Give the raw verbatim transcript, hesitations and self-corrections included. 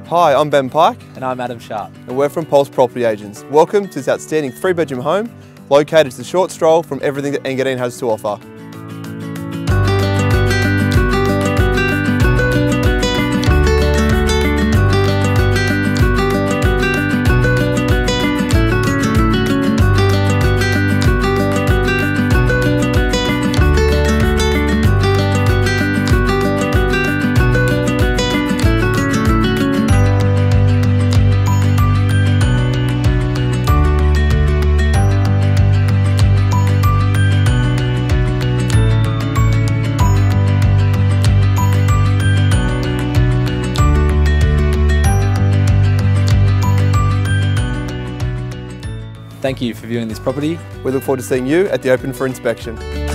Hi, I'm Ben Pike. And I'm Adam Sharp. And we're from Pulse Property Agents. Welcome to this outstanding three bedroom home located just a short stroll from everything that Engadine has to offer. Thank you for viewing this property. We look forward to seeing you at the open for inspection.